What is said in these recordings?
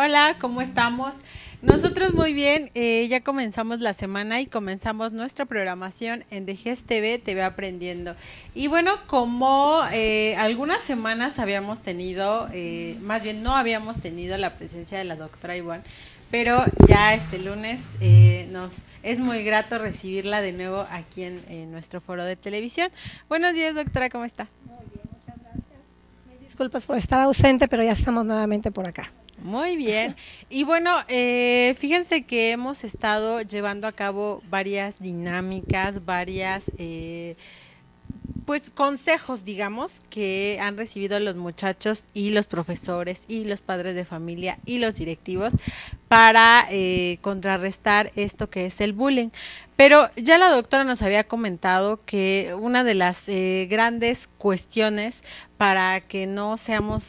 Hola, ¿cómo estamos? Nosotros muy bien, ya comenzamos la semana y comenzamos nuestra programación en DGES TV, TV Aprendiendo. Y bueno, como algunas semanas habíamos tenido, más bien no habíamos tenido la presencia de la doctora Ivonne, pero ya este lunes nos es muy grato recibirla de nuevo aquí en nuestro foro de televisión. Buenos días, doctora, ¿cómo está? Muy bien, muchas gracias. Disculpas por estar ausente, pero ya estamos nuevamente por acá. Muy bien. Y bueno, fíjense que hemos estado llevando a cabo varias dinámicas, varias pues consejos, digamos, que han recibido los muchachos y los profesores y los padres de familia y los directivos para contrarrestar esto que es el bullying. Pero ya la doctora nos había comentado que una de las grandes cuestiones para que no seamos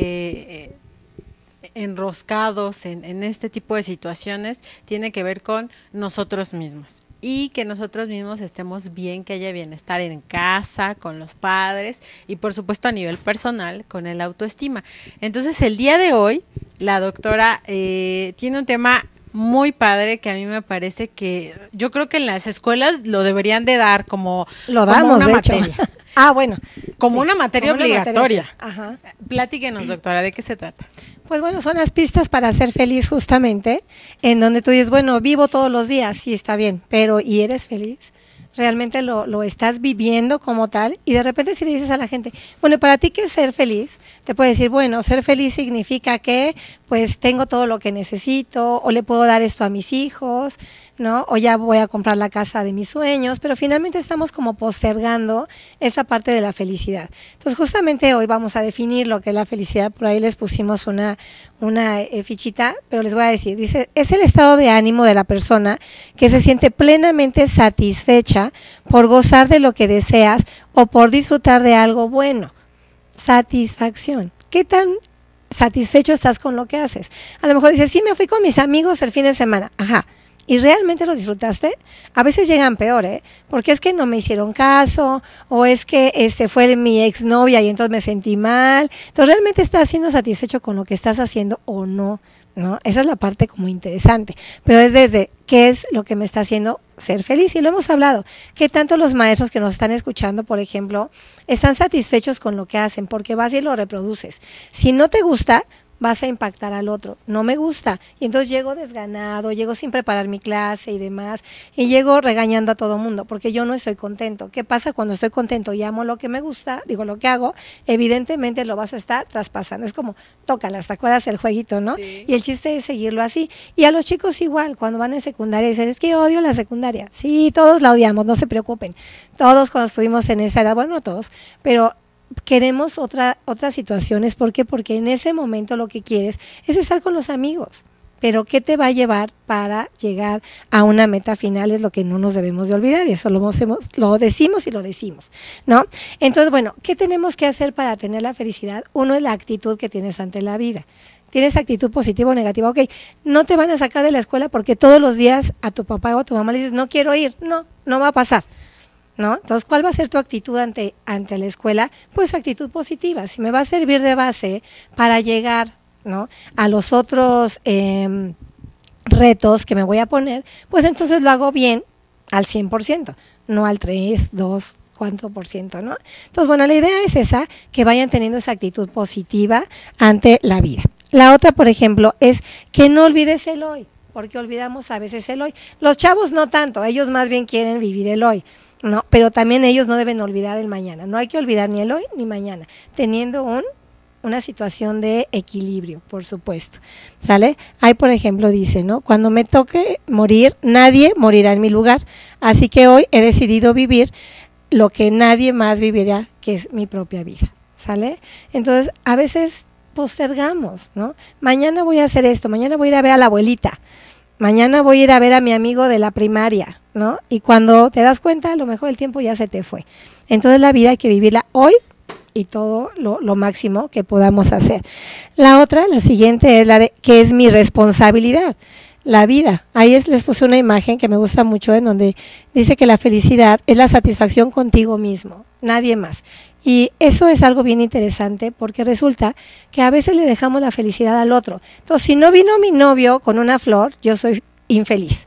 enroscados en este tipo de situaciones tiene que ver con nosotros mismos y que nosotros mismos estemos bien, que haya bienestar en casa, con los padres y por supuesto a nivel personal con el autoestima. Entonces el día de hoy la doctora tiene un tema muy padre que a mí me parece que yo creo que en las escuelas lo deberían de dar como una materia. Ah, bueno. Como sí, una materia como obligatoria. Una materia, sí. Ajá. Platíquenos, doctora, ¿de qué se trata? Pues bueno, son las pistas para ser feliz justamente, en donde tú dices, bueno, vivo todos los días, sí está bien, pero ¿y eres feliz? ¿Realmente lo estás viviendo como tal? Y de repente si le dices a la gente, bueno, ¿para ti qué es ser feliz? Te puede decir, bueno, ser feliz significa que pues tengo todo lo que necesito, o le puedo dar esto a mis hijos, ¿no? O ya voy a comprar la casa de mis sueños, pero finalmente estamos como postergando esa parte de la felicidad. Entonces justamente hoy vamos a definir lo que es la felicidad, por ahí les pusimos una fichita, pero les voy a decir, dice, es el estado de ánimo de la persona que se siente plenamente satisfecha por gozar de lo que deseas o por disfrutar de algo bueno. Satisfacción. ¿Qué tan satisfecho estás con lo que haces? A lo mejor dices, sí, me fui con mis amigos el fin de semana. Ajá. ¿Y realmente lo disfrutaste? A veces llegan peor, porque es que no me hicieron caso, o es que fue mi exnovia y entonces me sentí mal. Entonces, ¿realmente estás siendo satisfecho con lo que estás haciendo o no? ¿No? Esa es la parte como interesante. Pero es desde qué es lo que me está haciendo ser feliz. Y lo hemos hablado, que tanto los maestros que nos están escuchando, por ejemplo, están satisfechos con lo que hacen, porque vas y lo reproduces. Si no te gusta, vas a impactar al otro. No me gusta. Y entonces llego desganado, llego sin preparar mi clase y demás, y llego regañando a todo mundo, porque yo no estoy contento. ¿Qué pasa cuando estoy contento y amo lo que me gusta? Digo, lo que hago, evidentemente lo vas a estar traspasando. Es como, tócalas, ¿te acuerdas el jueguito, no? Sí. Y el chiste es seguirlo así. Y a los chicos igual, cuando van en secundaria, dicen, es que odio la secundaria. Sí, todos la odiamos, no se preocupen. Todos cuando estuvimos en esa edad, bueno, no todos, pero queremos otras situaciones. ¿Por qué? Porque en ese momento lo que quieres es estar con los amigos. Pero ¿qué te va a llevar para llegar a una meta final? Es lo que no nos debemos de olvidar, y eso lo decimos y lo decimos, ¿no? Entonces, bueno, ¿qué tenemos que hacer para tener la felicidad? Uno es la actitud que tienes ante la vida. ¿Tienes actitud positiva o negativa? Ok, no te van a sacar de la escuela porque todos los días a tu papá o a tu mamá le dices, no quiero ir. No va a pasar, ¿no? Entonces, ¿cuál va a ser tu actitud ante la escuela? Pues actitud positiva. Si me va a servir de base para llegar, ¿no?, a los otros retos que me voy a poner, pues entonces lo hago bien al 100%, no al 3, 2, ¿cuánto por ciento, no? Entonces, bueno, la idea es esa, que vayan teniendo esa actitud positiva ante la vida. La otra, por ejemplo, es que no olvides el hoy, porque olvidamos a veces el hoy. Los chavos no tanto, ellos más bien quieren vivir el hoy, ¿no? Pero también ellos no deben olvidar el mañana. No hay que olvidar ni el hoy ni mañana, teniendo una situación de equilibrio, por supuesto, ¿sale? Ahí, por ejemplo, dice, ¿no? Cuando me toque morir, nadie morirá en mi lugar. Así que hoy he decidido vivir lo que nadie más vivirá, que es mi propia vida, ¿sale? Entonces, a veces postergamos, ¿no? Mañana voy a hacer esto, mañana voy a ir a ver a la abuelita, mañana voy a ir a ver a mi amigo de la primaria, ¿no? Y cuando te das cuenta, a lo mejor el tiempo ya se te fue. Entonces la vida hay que vivirla hoy y todo lo máximo que podamos hacer. La otra, la siguiente, es la de que es mi responsabilidad. la vida. Les puse una imagen que me gusta mucho en donde dice que la felicidad es la satisfacción contigo mismo, nadie más. Y eso es algo bien interesante porque resulta que a veces le dejamos la felicidad al otro. Entonces, si no vino mi novio con una flor, yo soy infeliz.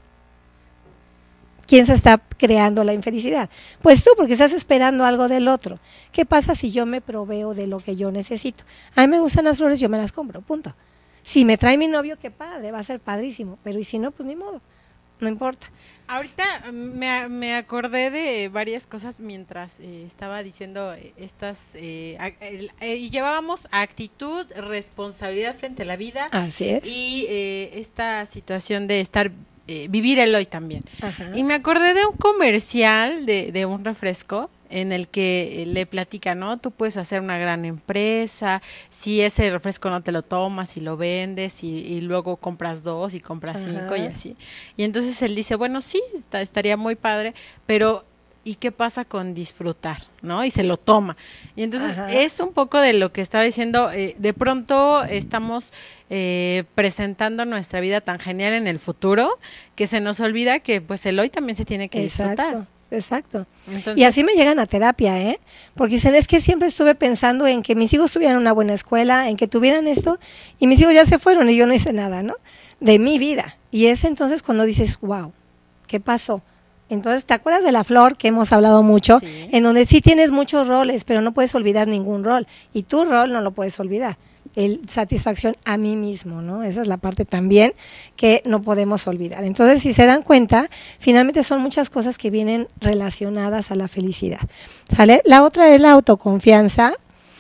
¿Quién se está creando la infelicidad? Pues tú, porque estás esperando algo del otro. ¿Qué pasa si yo me proveo de lo que yo necesito? A mí me gustan las flores, yo me las compro, punto. Si me trae mi novio, qué padre, va a ser padrísimo. Pero y si no, pues ni modo, no importa. Ahorita me acordé de varias cosas mientras estaba diciendo estas, y llevábamos actitud, responsabilidad frente a la vida. Así es. Y esta situación de vivir el hoy también. Ajá. Y me acordé de un comercial de un refresco en el que le platica, ¿no? Tú puedes hacer una gran empresa, si ese refresco no te lo tomas y lo vendes y luego compras 2 y compras 5 y así. Y entonces él dice, bueno, sí, estaría muy padre, pero ¿y qué pasa con disfrutar? ¿No? Y se lo toma. Y entonces es un poco de lo que estaba diciendo, de pronto estamos presentando nuestra vida tan genial en el futuro que se nos olvida que pues el hoy también se tiene que disfrutar. Exacto. Entonces, y así me llegan a terapia, porque dicen, es que siempre estuve pensando en que mis hijos tuvieran una buena escuela, en que tuvieran esto, y mis hijos ya se fueron y yo no hice nada, ¿no? De mi vida. Y es entonces cuando dices, wow, ¿qué pasó? Entonces, ¿te acuerdas de la flor que hemos hablado mucho? Sí. En donde sí tienes muchos roles, pero no puedes olvidar ningún rol. Y tu rol no lo puedes olvidar. Satisfacción a mí mismo, ¿no? Esa es la parte también que no podemos olvidar. Entonces, si se dan cuenta, finalmente son muchas cosas que vienen relacionadas a la felicidad, ¿sale? La otra es la autoconfianza,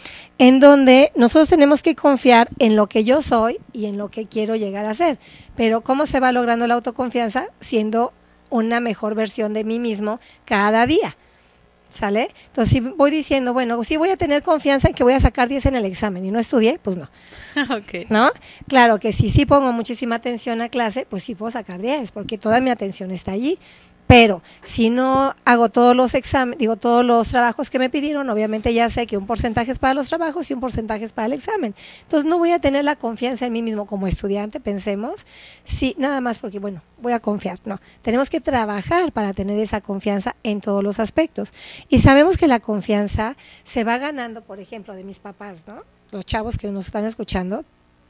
en donde nosotros tenemos que confiar en lo que yo soy y en lo que quiero llegar a ser. Pero ¿cómo se va logrando la autoconfianza? Siendo una mejor versión de mí mismo cada día. ¿Sale? Entonces, si voy diciendo, bueno, si voy a tener confianza en que voy a sacar 10 en el examen y no estudié, pues no. Okay. ¿No? Claro que si sí pongo muchísima atención a clase, pues sí puedo sacar 10, porque toda mi atención está allí. Pero si no hago todos los todos los trabajos que me pidieron, obviamente ya sé que un porcentaje es para los trabajos y un porcentaje es para el examen. Entonces no voy a tener la confianza en mí mismo como estudiante, pensemos, sí, nada más porque, bueno, voy a confiar. No, tenemos que trabajar para tener esa confianza en todos los aspectos. Y sabemos que la confianza se va ganando, por ejemplo, de mis papás, ¿no? Los chavos que nos están escuchando,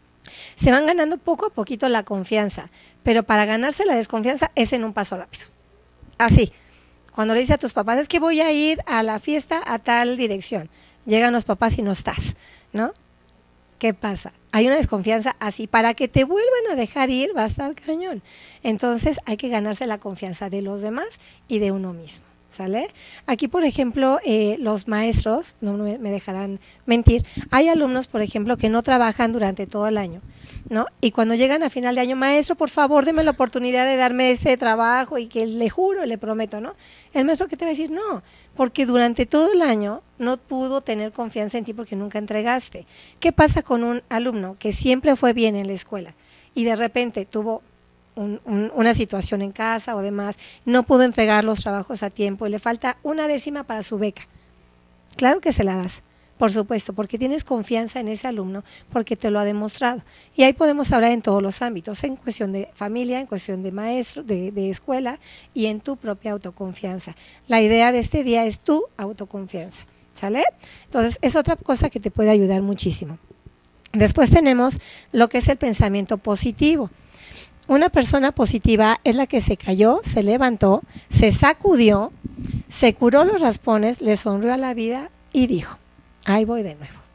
se van ganando poco a poquito la confianza, pero para ganarse la desconfianza es en un paso rápido. Así, cuando le dices a tus papás, es que voy a ir a la fiesta a tal dirección, llegan los papás y no estás, ¿no? ¿Qué pasa? Hay una desconfianza así, para que te vuelvan a dejar ir va a estar cañón. Entonces hay que ganarse la confianza de los demás y de uno mismo, ¿sale? Aquí, por ejemplo, los maestros, no me dejarán mentir, hay alumnos, por ejemplo, que no trabajan durante todo el año, ¿no? Y cuando llegan a final de año, maestro, por favor, deme la oportunidad de darme ese trabajo y que le juro, le prometo, ¿no? El maestro, ¿qué te va a decir? No, porque durante todo el año no pudo tener confianza en ti porque nunca entregaste. ¿Qué pasa con un alumno que siempre fue bien en la escuela y de repente tuvo una situación en casa o demás, no pudo entregar los trabajos a tiempo y le falta 1/10 para su beca? Claro que se la das, por supuesto, porque tienes confianza en ese alumno, porque te lo ha demostrado. Y ahí podemos hablar en todos los ámbitos, en cuestión de familia, en cuestión de maestro, de escuela y en tu propia autoconfianza. La idea de este día es tu autoconfianza, ¿sale? Entonces, es otra cosa que te puede ayudar muchísimo. Después tenemos lo que es el pensamiento positivo. Una persona positiva es la que se cayó, se levantó, se sacudió, se curó los raspones, le sonrió a la vida y dijo, ahí voy de nuevo.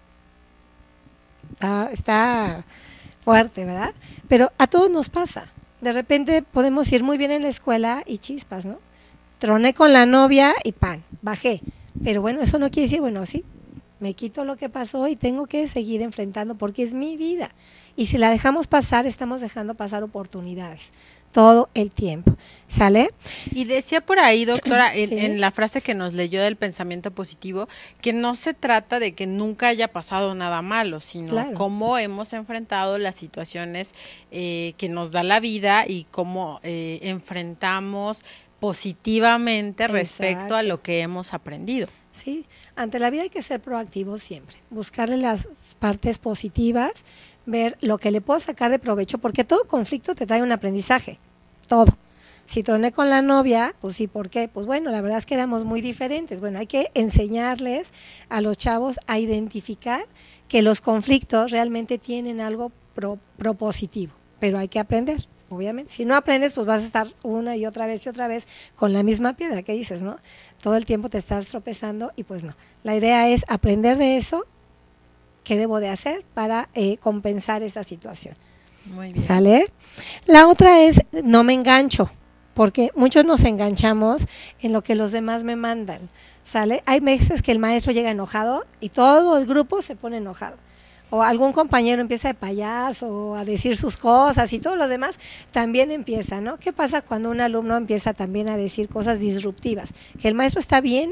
Está fuerte, ¿verdad? Pero a todos nos pasa. De repente podemos ir muy bien en la escuela y chispas, ¿no? Troné con la novia y ¡pan! Bajé. Pero bueno, eso no quiere decir, bueno, sí, me quito lo que pasó y tengo que seguir enfrentando porque es mi vida. Y si la dejamos pasar, estamos dejando pasar oportunidades todo el tiempo, ¿sale? Y decía por ahí, doctora, ¿Sí? en la frase que nos leyó del pensamiento positivo, que no se trata de que nunca haya pasado nada malo, sino cómo hemos enfrentado las situaciones que nos da la vida y cómo enfrentamos positivamente respecto a lo que hemos aprendido. Sí, ante la vida hay que ser proactivos siempre, buscarle las partes positivas, ver lo que le puedo sacar de provecho, porque todo conflicto te trae un aprendizaje, todo. Si troné con la novia, pues sí, ¿por qué? Pues bueno, la verdad es que éramos muy diferentes. Bueno, hay que enseñarles a los chavos a identificar que los conflictos realmente tienen algo propositivo, pero hay que aprender, obviamente. Si no aprendes, pues vas a estar una y otra vez con la misma piedra que dices, ¿no? Todo el tiempo te estás tropezando y pues no. La idea es aprender de eso, qué debo de hacer para compensar esa situación. Muy bien. ¿Sale? La otra es no me engancho, porque muchos nos enganchamos en lo que los demás me mandan, ¿sale? Hay veces que el maestro llega enojado y todo el grupo se pone enojado. O algún compañero empieza de payaso a decir sus cosas y todo lo demás también empieza, ¿no? ¿Qué pasa cuando un alumno empieza también a decir cosas disruptivas? Que el maestro está bien,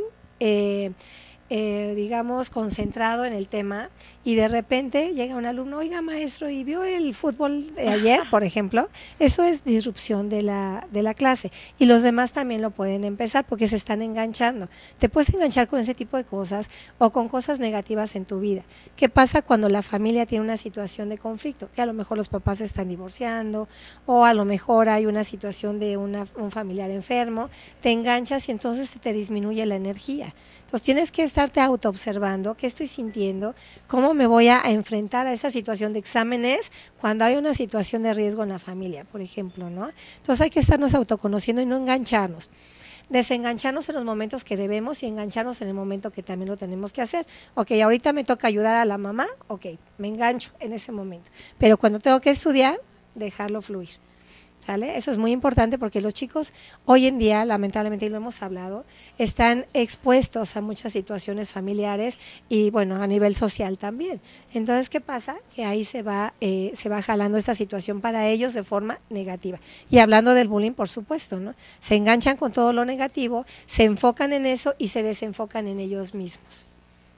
digamos, concentrado en el tema y de repente llega un alumno, oiga maestro, ¿y vio el fútbol de ayer, por ejemplo? Eso es disrupción de la clase y los demás también lo pueden empezar porque se están enganchando. Te puedes enganchar con ese tipo de cosas o con cosas negativas en tu vida. ¿Qué pasa cuando la familia tiene una situación de conflicto? Que a lo mejor los papás se están divorciando o a lo mejor hay una situación de un familiar enfermo, te enganchas y entonces te disminuye la energía. Entonces tienes que estarte autoobservando qué estoy sintiendo, cómo me voy a enfrentar a esta situación de exámenes cuando hay una situación de riesgo en la familia, por ejemplo, ¿no? Entonces hay que estarnos autoconociendo y no engancharnos. Desengancharnos en los momentos que debemos y engancharnos en el momento que también lo tenemos que hacer. Ok, ahorita me toca ayudar a la mamá, ok, me engancho en ese momento. Pero cuando tengo que estudiar, dejarlo fluir. ¿Sale? Eso es muy importante porque los chicos hoy en día, lamentablemente, y lo hemos hablado, están expuestos a muchas situaciones familiares y, bueno, a nivel social también. Entonces, ¿qué pasa? Que ahí se va jalando esta situación para ellos de forma negativa. Y hablando del bullying, por supuesto, ¿no? Se enganchan con todo lo negativo, se enfocan en eso y se desenfocan en ellos mismos.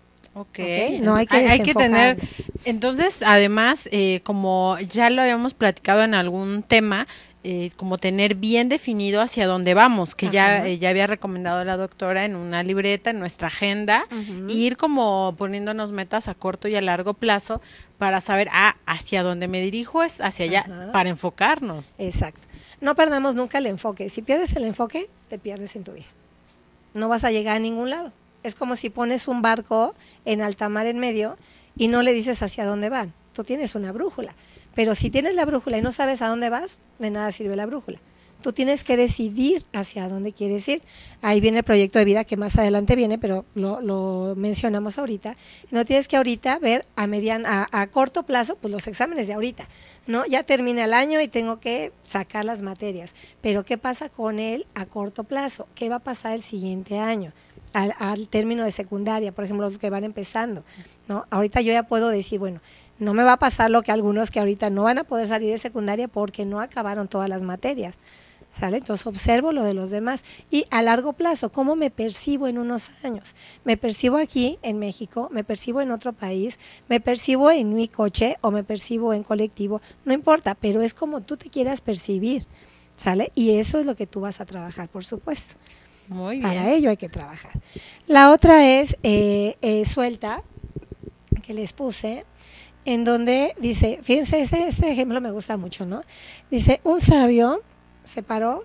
Okay. No hay que tener, entonces, además, como ya lo habíamos platicado en algún tema, como tener bien definido hacia dónde vamos, que ya había recomendado la doctora en una libreta, en nuestra agenda, ir como poniéndonos metas a corto y a largo plazo para saber, hacia dónde me dirijo es hacia allá, para enfocarnos. Exacto. No perdamos nunca el enfoque. Si pierdes el enfoque, te pierdes en tu vida. No vas a llegar a ningún lado. Es como si pones un barco en alta mar en medio y no le dices hacia dónde van. Tú tienes una brújula. Pero si tienes la brújula y no sabes a dónde vas, de nada sirve la brújula. Tú tienes que decidir hacia dónde quieres ir. Ahí viene el proyecto de vida que más adelante viene, pero lo mencionamos ahorita. No tienes que ahorita ver a corto plazo, pues los exámenes de ahorita, ¿no? Ya termina el año y tengo que sacar las materias. Pero ¿qué pasa con él a corto plazo? ¿Qué va a pasar el siguiente año? Al término de secundaria, por ejemplo, los que van empezando, ¿no? Ahorita yo ya puedo decir, bueno, no me va a pasar lo que algunos que ahorita no van a poder salir de secundaria porque no acabaron todas las materias, ¿sale? Entonces observo lo de los demás y a largo plazo, ¿cómo me percibo en unos años? ¿Me percibo aquí en México? ¿Me percibo en otro país? ¿Me percibo en mi coche o me percibo en colectivo? No importa, pero es como tú te quieras percibir, ¿sale? Y eso es lo que tú vas a trabajar, por supuesto. Muy bien. Para ello hay que trabajar. La otra es suelta, que les puse, en donde dice, fíjense, ese ejemplo me gusta mucho, ¿no? Dice, un sabio se paró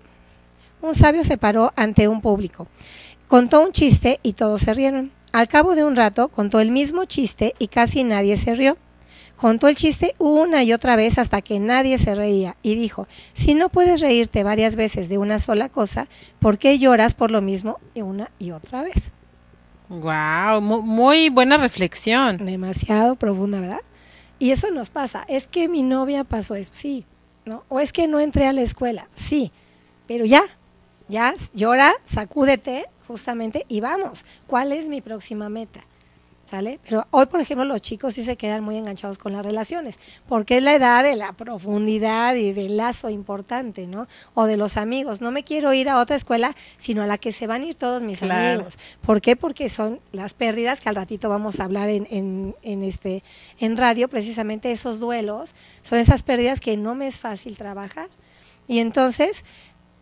ante un público, contó un chiste y todos se rieron. Al cabo de un rato contó el mismo chiste y casi nadie se rió. Contó el chiste una y otra vez hasta que nadie se reía y dijo, si no puedes reírte varias veces de una sola cosa, ¿por qué lloras por lo mismo una y otra vez? Wow, muy buena reflexión. Demasiado profunda, ¿verdad? Y eso nos pasa, es que mi novia pasó eso, sí, ¿no? O es que no entré a la escuela, sí, pero ya llora, sacúdete justamente y vamos, ¿cuál es mi próxima meta? ¿Sale? Pero hoy, por ejemplo, los chicos sí se quedan muy enganchados con las relaciones, porque es la edad de la profundidad y del lazo importante, ¿no? O de los amigos. No me quiero ir a otra escuela, sino a la que se van a ir todos mis amigos. ¿Por qué? Porque son las pérdidas que al ratito vamos a hablar en radio, precisamente esos duelos, son esas pérdidas que no me es fácil trabajar. Y entonces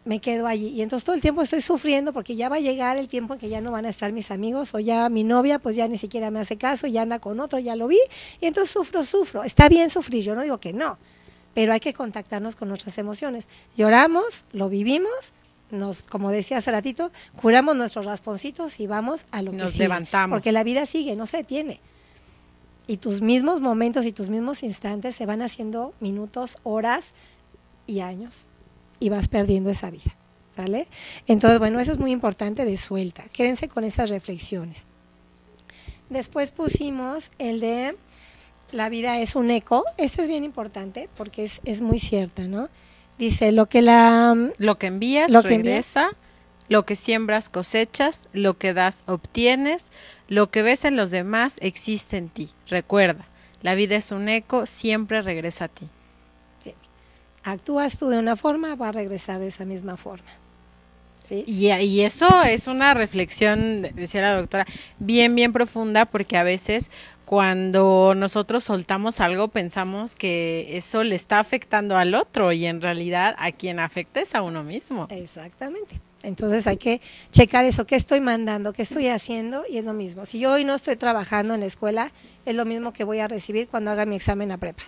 me quedo allí. Y entonces todo el tiempo estoy sufriendo porque ya va a llegar el tiempo en que ya no van a estar mis amigos o ya mi novia pues ya ni siquiera me hace caso, ya anda con otro, ya lo vi. Y entonces sufro. Está bien sufrir, yo no digo que no, pero hay que contactarnos con nuestras emociones. Lloramos, lo vivimos, como decía hace ratito, curamos nuestros rasponcitos y vamos a lo que sigue. Nos levantamos. Porque la vida sigue, no se detiene. Y tus mismos momentos y tus mismos instantes se van haciendo minutos, horas y años. Y vas perdiendo esa vida, ¿sale? Entonces, bueno, eso es muy importante de suelta. Quédense con esas reflexiones. Después pusimos el de la vida es un eco. Este es bien importante porque es muy cierta, ¿no? Dice, lo que envías regresa, lo que siembras cosechas, lo que das obtienes, lo que ves en los demás existe en ti. Recuerda, la vida es un eco, siempre regresa a ti. Actúas tú de una forma, va a regresar de esa misma forma. ¿Sí? Y eso es una reflexión, decía la doctora, bien profunda, porque a veces cuando nosotros soltamos algo pensamos que eso le está afectando al otro y en realidad a quien afecta es a uno mismo. Exactamente. Entonces hay que checar eso, qué estoy mandando, qué estoy haciendo, y es lo mismo. Si yo hoy no estoy trabajando en la escuela, es lo mismo que voy a recibir cuando haga mi examen a prepa.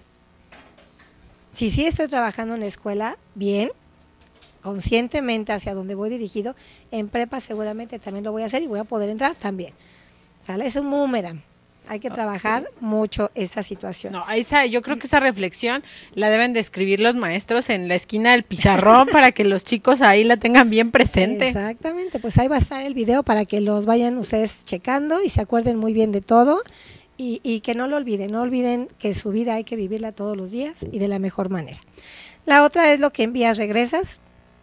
Si sí estoy trabajando en la escuela, bien, conscientemente hacia donde voy dirigido, en prepa seguramente también lo voy a hacer y voy a poder entrar también. ¿Sale? Es un boomerang. Hay que trabajar mucho esa situación. No, yo creo que esa reflexión la deben de escribir los maestros en la esquina del pizarrón para que los chicos ahí la tengan bien presente. Exactamente, pues ahí va a estar el video para que los vayan ustedes checando y se acuerden muy bien de todo. Y que no lo olviden, no olviden que su vida hay que vivirla todos los días y de la mejor manera. La otra es lo que envías, regresas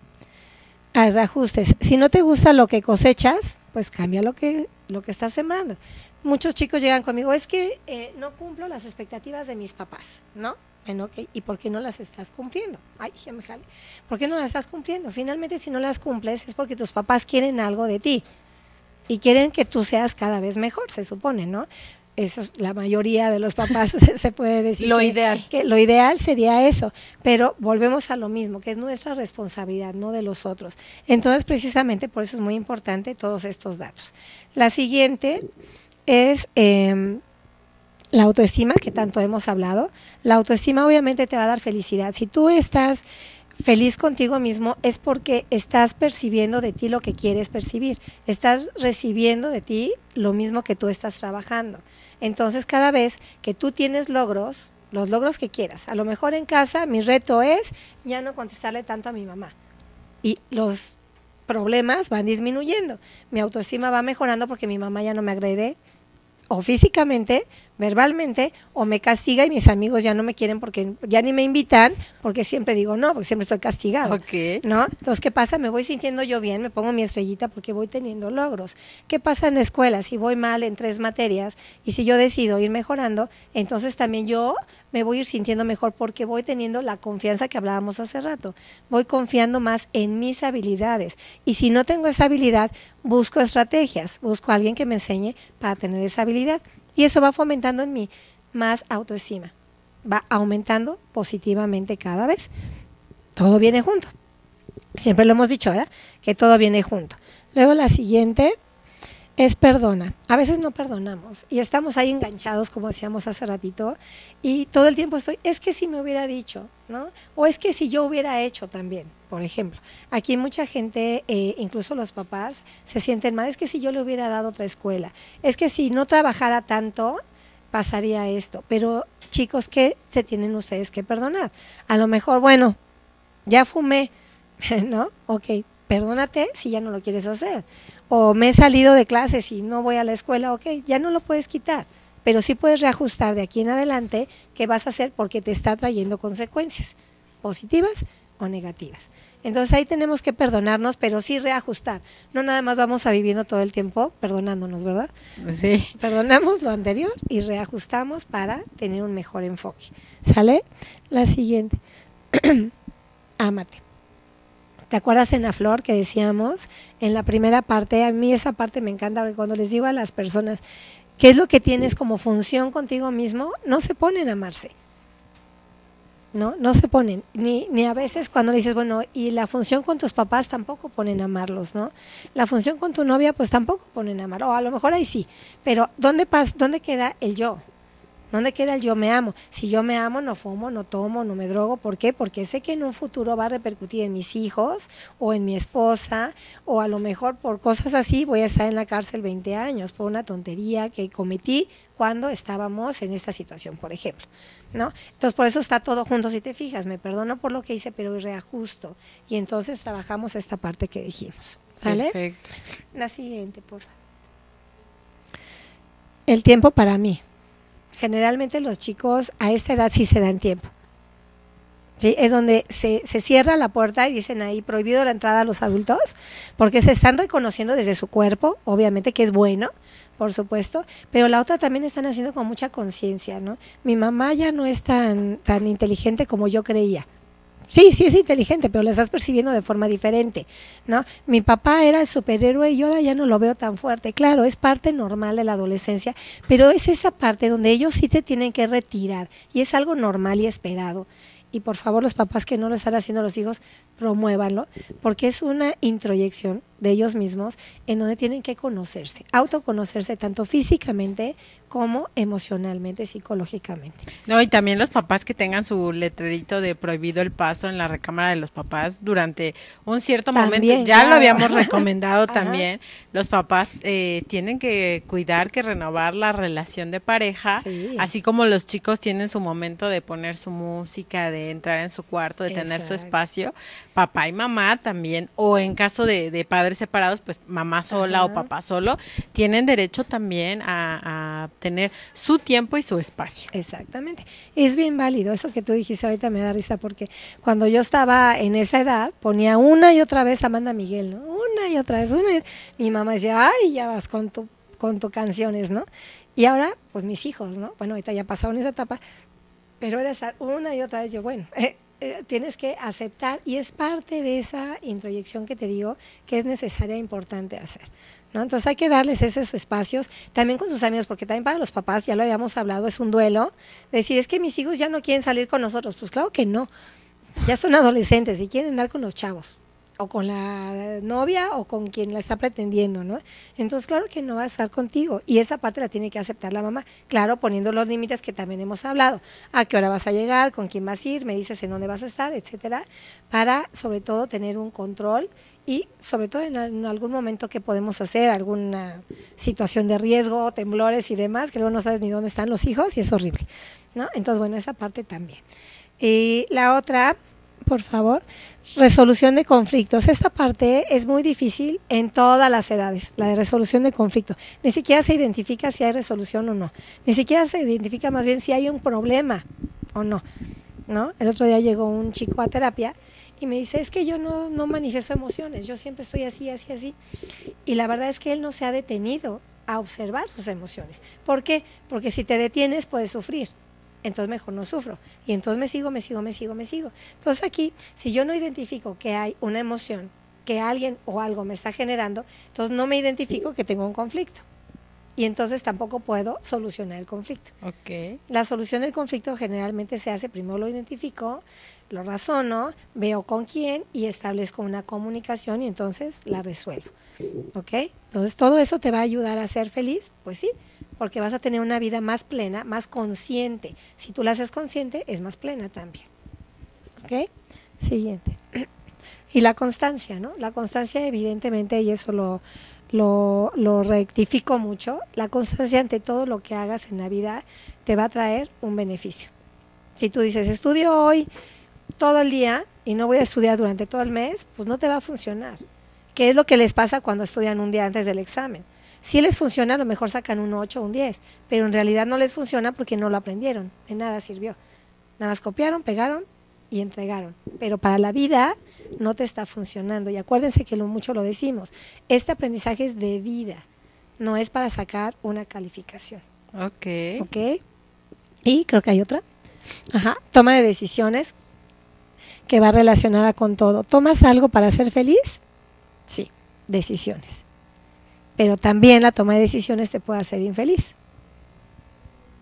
a reajustes. Si no te gusta lo que cosechas, pues cambia lo que estás sembrando. Muchos chicos llegan conmigo, es que no cumplo las expectativas de mis papás, ¿no? Bueno, okay. ¿Y por qué no las estás cumpliendo? Ay, ya me jale. ¿Por qué no las estás cumpliendo? Finalmente, si no las cumples es porque tus papás quieren algo de ti y quieren que tú seas cada vez mejor, se supone, ¿no? Eso, la mayoría de los papás se puede decir que lo ideal sería eso, pero volvemos a lo mismo, que es nuestra responsabilidad, no de los otros. Entonces, precisamente por eso es muy importante todos estos datos. La siguiente es la autoestima, que tanto hemos hablado. La autoestima obviamente te va a dar felicidad. Si tú estás feliz contigo mismo es porque estás percibiendo de ti lo que quieres percibir, estás recibiendo de ti lo mismo que tú estás trabajando. Entonces, cada vez que tú tienes logros, los logros que quieras, a lo mejor en casa mi reto es ya no contestarle tanto a mi mamá y los problemas van disminuyendo, mi autoestima va mejorando porque mi mamá ya no me agrede o físicamente, verbalmente, o me castiga y mis amigos ya no me quieren porque ya ni me invitan, porque siempre digo no, porque siempre estoy castigado, ¿no? Entonces, ¿qué pasa? Me voy sintiendo yo bien, me pongo mi estrellita porque voy teniendo logros. ¿Qué pasa en la escuela? Si voy mal en 3 materias y si yo decido ir mejorando, entonces también yo me voy a ir sintiendo mejor porque voy teniendo la confianza que hablábamos hace rato. Voy confiando más en mis habilidades. Y si no tengo esa habilidad, busco estrategias, busco a alguien que me enseñe para tener esa habilidad. Y eso va fomentando en mí más autoestima. Va aumentando positivamente cada vez. Todo viene junto. Siempre lo hemos dicho, ¿verdad? Que todo viene junto. Luego la siguiente es perdona. A veces no perdonamos y estamos ahí enganchados, como decíamos hace ratito, y todo el tiempo es que si me hubiera dicho, ¿no? O es que si yo hubiera hecho también, por ejemplo. Aquí mucha gente, incluso los papás, se sienten mal, es que si yo le hubiera dado otra escuela, es que si no trabajara tanto, pasaría esto. Pero chicos, ¿qué se tienen ustedes que perdonar? A lo mejor, bueno, ya fumé, ¿no? Ok, perdónate si ya no lo quieres hacer. O me he salido de clases y no voy a la escuela, ok, ya no lo puedes quitar, pero sí puedes reajustar de aquí en adelante qué vas a hacer porque te está trayendo consecuencias, positivas o negativas. Entonces ahí tenemos que perdonarnos, pero sí reajustar. No nada más vamos a viviendo todo el tiempo perdonándonos, ¿verdad? Sí. Perdonamos lo anterior y reajustamos para tener un mejor enfoque. ¿Sale? La siguiente. Ámate. ¿Te acuerdas en la flor que decíamos en la primera parte? A mí esa parte me encanta porque cuando les digo a las personas qué es lo que tienes como función contigo mismo, no se ponen a amarse. ¿no? No se ponen, ni a veces cuando le dices, bueno, y la función con tus papás tampoco ponen a amarlos, ¿no? La función con tu novia, pues tampoco ponen a amar, o a lo mejor ahí sí, pero ¿dónde queda el yo? ¿Dónde queda el yo me amo? Si yo me amo, no fumo, no tomo, no me drogo. ¿Por qué? Porque sé que en un futuro va a repercutir en mis hijos o en mi esposa, o a lo mejor por cosas así voy a estar en la cárcel 20 años por una tontería que cometí cuando estábamos en esta situación, por ejemplo, ¿no? Entonces, por eso está todo junto, si te fijas. Me perdono por lo que hice, pero reajusto. Y entonces trabajamos esta parte que dijimos. ¿Vale? Perfecto. La siguiente, por favor. El tiempo para mí. Generalmente los chicos a esta edad sí se dan tiempo. ¿Sí? Es donde se cierra la puerta y dicen ahí prohibido la entrada a los adultos, porque se están reconociendo desde su cuerpo, obviamente que es bueno, por supuesto, pero la otra también están haciendo con mucha conciencia, ¿no? Mi mamá ya no es tan inteligente como yo creía. Sí, sí es inteligente, pero la estás percibiendo de forma diferente, ¿no? Mi papá era el superhéroe y ahora ya no lo veo tan fuerte. Claro, es parte normal de la adolescencia, pero es esa parte donde ellos sí te tienen que retirar y es algo normal y esperado. Y por favor, los papás que no lo están haciendo los hijos, promuévanlo, porque es una introyección de ellos mismos en donde tienen que conocerse, autoconocerse tanto físicamente como emocionalmente, psicológicamente. No, y también los papás que tengan su letrerito de prohibido el paso en la recámara de los papás durante un cierto También, momento, ya claro. lo habíamos recomendado Ajá. también, los papás tienen que cuidar, que renovar la relación de pareja, Sí. así como los chicos tienen su momento de poner su música, de entrar en su cuarto, de tener su Exacto. espacio, papá y mamá también, o en caso de padres separados, pues mamá sola Ajá. o papá solo, tienen derecho también a tener su tiempo y su espacio. Exactamente. Es bien válido. Eso que tú dijiste ahorita me da risa porque cuando yo estaba en esa edad ponía una y otra vez Amanda Miguel, ¿no? Una y otra vez. Mi mamá decía, ay, ya vas con tu canciones, ¿no? Y ahora, pues mis hijos, ¿no? Bueno, ahorita ya pasaron esa etapa, pero era estar una y otra vez yo, bueno, tienes que aceptar y es parte de esa introyección que te digo que es necesaria e importante hacer, ¿no? Entonces hay que darles esos espacios también con sus amigos, porque también para los papás, ya lo habíamos hablado, es un duelo, decir, es que mis hijos ya no quieren salir con nosotros. Pues claro que no, ya son adolescentes y quieren andar con los chavos o con la novia o con quien la está pretendiendo, ¿no? Entonces, claro que no va a estar contigo y esa parte la tiene que aceptar la mamá, claro, poniendo los límites que también hemos hablado, a qué hora vas a llegar, con quién vas a ir, me dices en dónde vas a estar, etcétera, para sobre todo tener un control y sobre todo en algún momento que podemos hacer, alguna situación de riesgo, temblores y demás, que luego no sabes ni dónde están los hijos y es horrible, ¿no? Entonces, bueno, esa parte también. Y la otra, por favor, resolución de conflictos. Esta parte es muy difícil en todas las edades, la de resolución de conflicto. Ni siquiera se identifica si hay resolución o no. Ni siquiera se identifica más bien si hay un problema o no, ¿no? El otro día llegó un chico a terapia y me dice, es que yo no manifiesto emociones, yo siempre estoy así, así, así. Y la verdad es que él no se ha detenido a observar sus emociones. ¿Por qué? Porque si te detienes puedes sufrir. Entonces mejor no sufro. Y entonces me sigo. Entonces aquí, si yo no identifico que hay una emoción que alguien o algo me está generando, entonces no me identifico que tengo un conflicto. Y entonces tampoco puedo solucionar el conflicto. Okay. La solución del conflicto generalmente se hace, primero lo identifico, lo razono, veo con quién y establezco una comunicación y entonces la resuelvo. ¿Ok? Entonces todo eso te va a ayudar a ser feliz, pues sí, porque vas a tener una vida más plena, más consciente. Si tú la haces consciente, es más plena también. ¿Ok? Siguiente. Y la constancia, ¿no? La constancia, evidentemente, y eso lo rectifico mucho, la constancia ante todo lo que hagas en la vida te va a traer un beneficio. Si tú dices, estudio hoy todo el día y no voy a estudiar durante todo el mes, pues no te va a funcionar. ¿Qué es lo que les pasa cuando estudian un día antes del examen? Si les funciona, a lo mejor sacan un 8 o un 10, pero en realidad no les funciona porque no lo aprendieron, de nada sirvió. Nada más copiaron, pegaron y entregaron. Pero para la vida no te está funcionando. Y acuérdense que mucho lo decimos, este aprendizaje es de vida, no es para sacar una calificación. Ok. ¿Ok? Y creo que hay otra. Ajá, toma de decisiones que va relacionada con todo. ¿Tomas algo para ser feliz? Sí, decisiones. Pero también la toma de decisiones te puede hacer infeliz.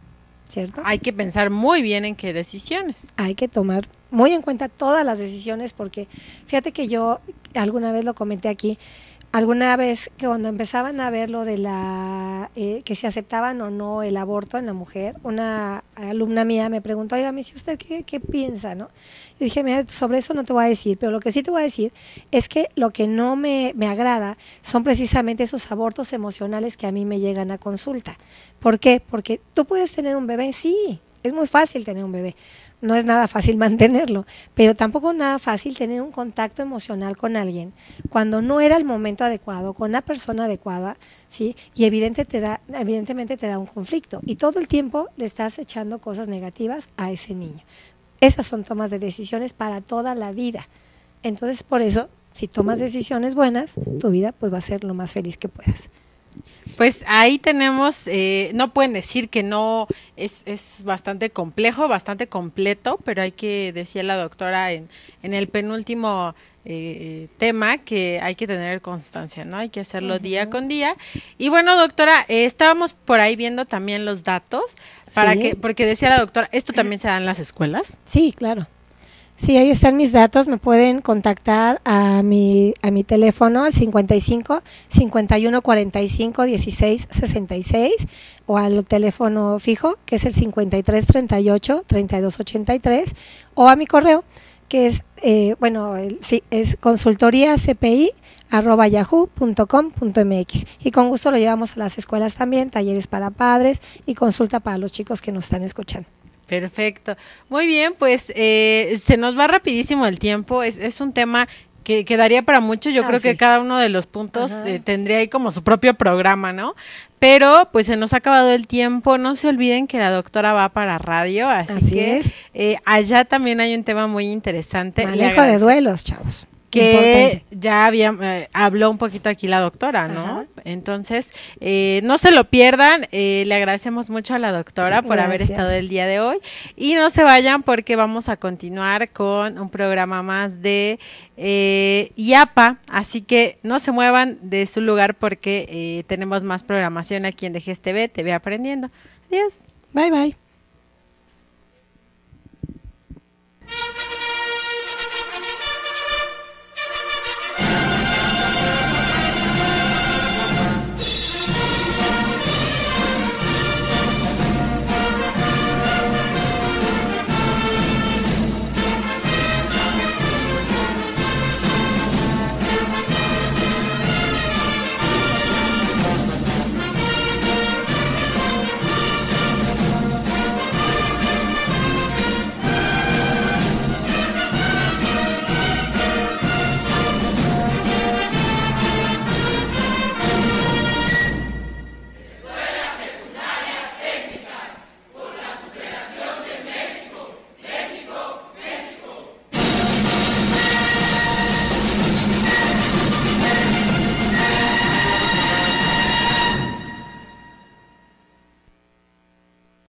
¿cierto? Hay que pensar muy bien en qué decisiones. Hay que tomar muy en cuenta todas las decisiones porque fíjate que yo alguna vez lo comenté aquí, alguna vez que cuando empezaban a ver lo de que se aceptaban o no el aborto en la mujer, una alumna mía me preguntó, oiga, ¿y usted qué piensa, no? Yo dije, mira, sobre eso no te voy a decir, pero lo que sí te voy a decir es que lo que no me agrada son precisamente esos abortos emocionales que a mí me llegan a consulta. ¿Por qué? Porque tú puedes tener un bebé, sí, es muy fácil tener un bebé. No es nada fácil mantenerlo, pero tampoco es nada fácil tener un contacto emocional con alguien cuando no era el momento adecuado, con una persona adecuada, ¿sí? Y evidentemente te da un conflicto y todo el tiempo le estás echando cosas negativas a ese niño. Esas son tomas de decisiones para toda la vida. Entonces, por eso, si tomas decisiones buenas, tu vida pues va a ser lo más feliz que puedas. Pues ahí tenemos, no pueden decir que no, es bastante complejo, bastante completo, pero hay que, decía la doctora en el penúltimo tema, que hay que tener constancia, ¿no? Hay que hacerlo día con día. Y bueno, doctora, estábamos por ahí viendo también los datos, porque decía la doctora, ¿esto también se da en las escuelas? Sí, claro. Sí, ahí están mis datos, me pueden contactar a mi teléfono, al 55 51 45 16 66, o al teléfono fijo, que es el 53 38 32 83, o a mi correo, que es, es consultoriacpi@yahoo.com.mx, y con gusto lo llevamos a las escuelas también, talleres para padres y consulta para los chicos que nos están escuchando. Perfecto. Muy bien, pues se nos va rapidísimo el tiempo. Es un tema que quedaría para mucho. Yo creo que cada uno de los puntos tendría ahí como su propio programa, ¿no? Pero pues se nos ha acabado el tiempo. No se olviden que la doctora va para radio, así que allá también hay un tema muy interesante. Manejo de duelos, chavos. Que ya habló un poquito aquí la doctora, ¿no? Ajá. Entonces, no se lo pierdan, le agradecemos mucho a la doctora por haber estado el día de hoy, y no se vayan porque vamos a continuar con un programa más de IAPA, así que no se muevan de su lugar porque tenemos más programación aquí en DGS TV Aprendiendo. Adiós. Bye, bye.